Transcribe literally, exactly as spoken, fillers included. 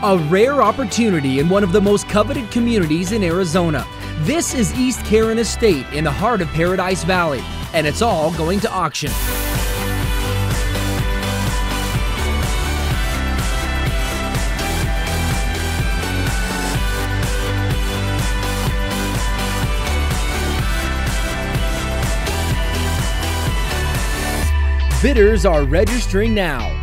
A rare opportunity in one of the most coveted communities in Arizona. This is East Caron Estate in the heart of Paradise Valley, and it's all going to auction. Bidders are registering now.